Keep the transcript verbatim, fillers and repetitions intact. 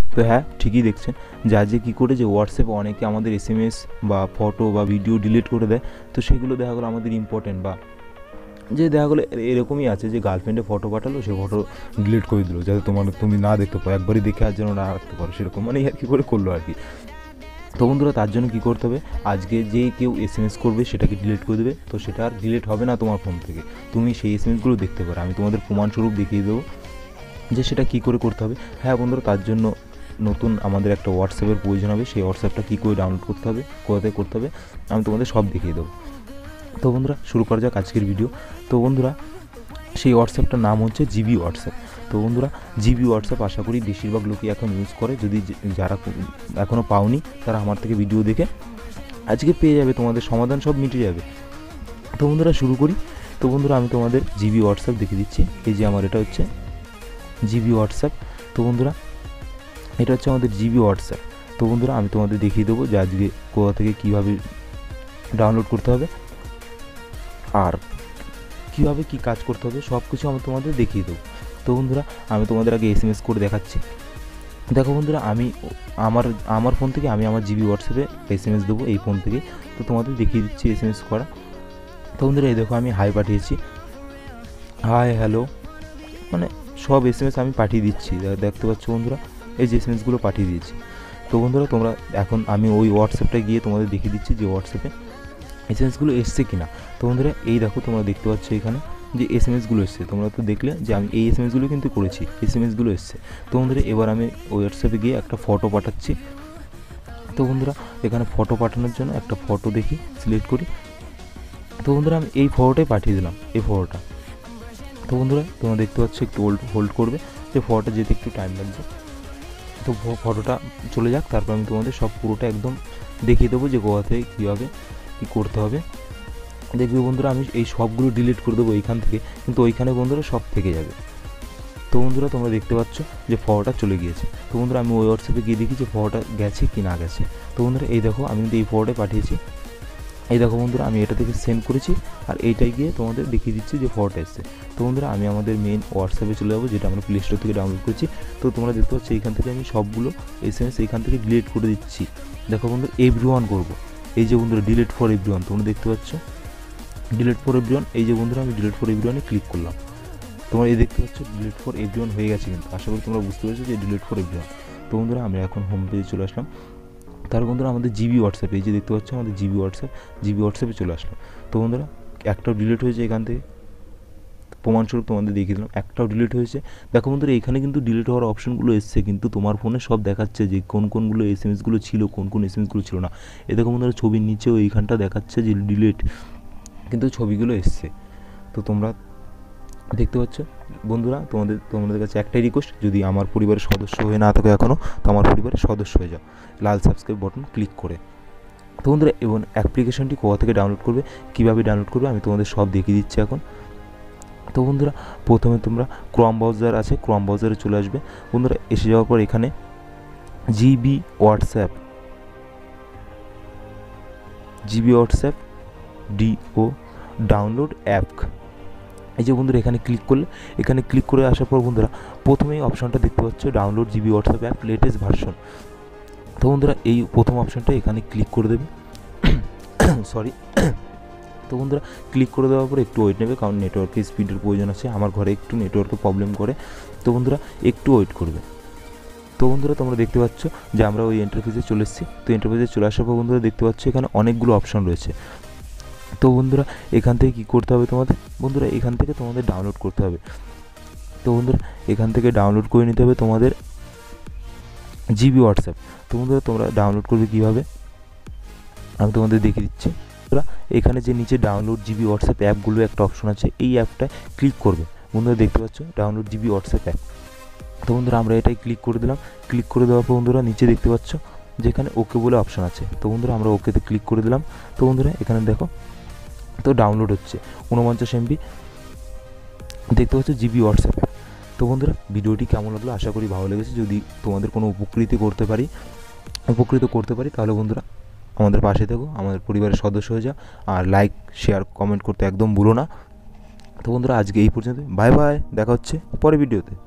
তো হ্যাঁ, ঠিকই দেখছেন যে আজকে কী করে যে হোয়াটসঅ্যাপে অনেকে আমাদের এস এম এস বা ফটো বা ভিডিও ডিলিট করে দেয়। তো সেগুলো দেখা গেলো আমাদের ইম্পর্টেন্ট, বা যে দেখা গেলো এরকমই আছে যে গার্লফ্রেন্ডে ফটো পাঠালো, সে ফটো ডিলিট করে দিল যাতে তোমার তুমি না দেখতে পাও, একবারই দেখে আর যেন না রাখতে পারো, সেরকম মানে আর কি করে করলো আর কি। তো বন্ধুরা তার জন্য কী করতে হবে, আজকে যে কেউ এস এম এস করবে সেটাকে ডিলিট করে দেবে। তো সেটা আর ডিলিট হবে না তোমার ফোন থেকে, তুমি সেই এস এম এসগুলো দেখতে পারো। আমি তোমাদের প্রমাণস্বরূপ দেখিয়ে দেবো যে সেটা কী করে করতে হবে। হ্যাঁ বন্ধুরা, তার জন্য নতুন আমাদের একটা হোয়াটসঅ্যাপের প্রয়োজন হবে। সেই হোয়াটসঅ্যাপটা কী করে ডাউনলোড করতে হবে, কোথায় করতে হবে, আমি তোমাদের সব দেখিয়ে দেবো। তো বন্ধুরা শুরু করা যাক আজকের ভিডিও। তো বন্ধুরা সেই হোয়াটসঅ্যাপটার নাম হচ্ছে জিবি হোয়াটসঅ্যাপ। তো বন্ধুরা জিবি হোয়াটসঅ্যাপ আশা করি বেশিরভাগ লোকই এখন ইউজ করে। যদি যারা এখনও পাওনি তারা আমার থেকে ভিডিও দেখে আজকে পেয়ে যাবে, তোমাদের সমাধান সব মিটে যাবে। তো বন্ধুরা শুরু করি। তো বন্ধুরা আমি তোমাদের জিবি হোয়াটসঅ্যাপ দেখিয়ে দিচ্ছি। এই যে আমার এটা হচ্ছে জিবি হোয়াটসঅ্যাপ। তো বন্ধুরা এটা হচ্ছে আমাদের জিবি হোয়াটসঅ্যাপ। তো বন্ধুরা আমি তোমাদের দেখিয়ে দেবো যে আজকে কোথা থেকে কীভাবে ডাউনলোড করতে হবে আর কীভাবে কী কাজ করতে হবে, সব কিছু আমি তোমাদের দেখিয়ে দেবো। তো বন্ধুরা আমি তোমাদের আগে এস এম এস করে দেখাচ্ছি। দেখো বন্ধুরা, আমি আমার আমার ফোন থেকে আমি আমার জিবি হোয়াটসঅ্যাপে এস এম এস দেবো এই ফোন থেকে। তো তোমাদের দেখিয়ে দিচ্ছি এস এম এস করা। তো বন্ধুরা এই দেখো আমি হাই পাঠিয়েছি, হাই হ্যালো, মানে সব এস এম এস আমি পাঠিয়ে দিচ্ছি। দেখতে পাচ্ছ বন্ধুরা, এই যে এস এম এসগুলো পাঠিয়ে দিয়েছি। তো বন্ধুরা তোমরা এখন আমি ওই হোয়াটসঅ্যাপটা গিয়ে তোমাদের দেখিয়ে দিচ্ছি যে হোয়াটসঅ্যাপে এস এম এসগুলো এসছে কিনা। তো বন্ধুরা এই দেখো তোমরা দেখতে পাচ্ছ এখানে যে এস এম এসগুলো এসছে। তোমরা তো দেখলে যে আমি এই এস এম এসগুলো কিন্তু করেছি, এস এম এসগুলো এসছে। তো বন্ধুরা এবার আমি ওই হোয়াটসঅ্যাপে গিয়ে একটা ফটো পাঠাচ্ছি। তো বন্ধুরা এখানে ফটো পাঠানোর জন্য একটা ফটো দেখি সিলেক্ট করি। তো বন্ধুরা আমি এই ফটোটাই পাঠিয়ে দিলাম, এই ফটোটা। তো বন্ধুরা তোমরা দেখতে পাচ্ছ একটু হোল্ড হোল্ড করবে, যে ফটোটা যেতে একটু টাইম লাগছে। তো ফটোটা চলে যাক, তারপর আমি তোমাদের সব পুরোটা একদম দেখিয়ে দেবো যে কোথা থেকে কীভাবে কী করতে হবে। দেখবে বন্ধুরা আমি এই সবগুলো ডিলিট করে দেবো এইখান থেকে, কিন্তু ওইখানে বন্ধুরা সব থেকে যাবে। তো বন্ধুরা তোমরা দেখতে পাচ্ছ যে ফটোটা চলে গিয়েছে। তো বন্ধুরা আমি ওই হোয়াটসঅ্যাপে গিয়ে দেখি যে ফটোটা গেছে কি না গেছে। তো বন্ধুরা এই দেখো আমি কিন্তু এই ফটোটাই পাঠিয়েছি। এই দেখো বন্ধুরা আমি এটা থেকে সেন্ড করেছি, আর এইটাই গিয়ে তোমাদের দেখিয়ে দিচ্ছি যে ফটোটা এসছে। তো বন্ধুরা আমি আমাদের মেন হোয়াটসঅ্যাপে চলে যাবো, যেটা আমরা প্লে স্টোর থেকে ডাউনলোড করেছি। তো তোমরা দেখতে পাচ্ছ এইখান থেকে আমি সবগুলো এস এম এস এইখান থেকে ডিলিট করে দিচ্ছি। দেখো বন্ধুরা এভরিওয়ান করবো, এই যে বন্ধুরা ডিলিট ফর এভরিওয়ান, তোমরা দেখতে পাচ্ছ ডিলিট ফর এভরিওয়ান। এই যে বন্ধুরা আমি ডিলিট ফর এভরিওয়ানে ক্লিক করলাম। তোমরা এই দেখতে পাচ্ছ ডিলিট ফর এভরিওয়ান হয়ে গেছে, কিন্তু আশা করি তোমরা বুঝতে পেরেছো যে ডিলিট ফর এভরিওয়ান। তো বন্ধুরা আমরা এখন হোম পেজে চলে আসলাম। তার বন্ধুরা আমাদের জিবি হোয়াটসঅ্যাপ, এই যে দেখতে পাচ্ছ আমাদের জিবি হোয়াটসঅ্যাপ, জিবি হোয়াটসঅ্যাপে চলে আসলাম। তো বন্ধুরা একটাও ডিলিট হয়েছে এখান থেকে, প্রমাণস্বরূপ তোমাদের দেখিয়ে দিলাম একটাও ডিলিট হয়েছে। দেখো বন্ধুরা এখানে কিন্তু ডিলিট হওয়ার অপশনগুলো এসছে, কিন্তু তোমার ফোনে সব দেখাচ্ছে যে কোন কোনগুলো এস এম এসগুলো ছিল, কোন কোন এস এম এসগুলো ছিল না। এ দেখো বন্ধুরা ছবির নিচেও এইখানটা দেখাচ্ছে যে ডিলিট, কিন্তু ছবিগুলো এসছে। তো তোমরা দেখতে পাচ্ছ বন্ধুরা, তোমাদের তোমাদের কাছে একটাই রিকোয়েস্ট, যদি আমার পরিবারের সদস্য হয়ে না থাকো এখনও, তো আমার পরিবারের সদস্য হয়ে যাও লাল সাবস্ক্রাইব বাটন ক্লিক করে। তো বন্ধুরা এবং অ্যাপ্লিকেশনটি কোথা থেকে ডাউনলোড করবে, কীভাবে ডাউনলোড করবে আমি তোমাদের সব দেখিয়ে দিচ্ছি এখন। তো বন্ধুরা প্রথমে তোমরা ক্রোম ব্রাউজার আছে, ক্রোম ব্রাউজারে চলে আসবে। বন্ধুরা এসে যাওয়ার পর এখানে জিবি হোয়াটসঅ্যাপ, জিবি হোয়াটসঅ্যাপ ডিও ডাউনলোড অ্যাপ, এই যে বন্ধুরা এখানে ক্লিক করলে, এখানে ক্লিক করে আসার পর বন্ধুরা প্রথমেই অপশনটা দেখতে পাচ্ছ download GB WhatsApp app latest version. তো বন্ধুরা এই প্রথম অপশনটা এখানে ক্লিক করে দেবে, সরি। তো বন্ধুরা ক্লিক করে দেওয়ার পর একটু ওয়েট নেবে, কারণ নেটওয়ার্কের স্পিডের প্রয়োজন আছে, আমার ঘরে একটু নেটওয়ার্কের প্রবলেম করে। তো বন্ধুরা একটু ওয়েট করবে। তো বন্ধুরা তোমরা দেখতে পাচ্ছ যে আমরা ওই ইন্টারফেসে চলে এসেছি। তো ইন্টারফেসে চলে আসার পর বন্ধুরা দেখতে পাচ্ছ এখানে অনেকগুলো অপশন রয়েছে। তো বন্ধুরা এখান থেকে কী করতে হবে তোমাদের, বন্ধুরা এখান থেকে তোমাদের ডাউনলোড করতে হবে। তো বন্ধুরা এখান থেকে ডাউনলোড করে নিতে হবে তোমাদের জিবি হোয়াটসঅ্যাপ। তো বন্ধুরা তোমরা ডাউনলোড করবে কীভাবে আমি তোমাদের দেখিয়ে দিচ্ছি। তোমরা এখানে যে নিচে ডাউনলোড জিবি হোয়াটসঅ্যাপ অ্যাপগুলো একটা অপশন আছে, এই অ্যাপটায় ক্লিক করবে। বন্ধুরা দেখতে পাচ্ছ ডাউনলোড জিবি হোয়াটসঅ্যাপ অ্যাপ। তো বন্ধুরা আমরা এটাই ক্লিক করে দিলাম। ক্লিক করে দেওয়ার পর বন্ধুরা নিচে দেখতে পাচ্ছ যেখানে ওকে বলে অপশন আছে। তো বন্ধুরা আমরা ওকেতে ক্লিক করে দিলাম। তো বন্ধুরা এখানে দেখো তো ডাউনলোড হচ্ছে উনপঞ্চাশ এমবি, দেখতে পাচ্ছ জিবি হোয়াটসঅ্যাপ অ্যাপ। তো বন্ধুরা ভিডিওটি কেমন লাগলো, আশা করি ভালো লেগেছে। যদি তোমাদের কোনো উপকৃত করতে পারি উপকৃত করতে পারি তাহলে বন্ধুরা আমাদের পাশে থেকো, আমাদের পরিবারের সদস্য হয়ে যাও, আর লাইক শেয়ার কমেন্ট করতে একদম ভুলো না। তো বন্ধুরা আজকে এই পর্যন্ত, বাই বাই, দেখা হচ্ছে পরের ভিডিওতে।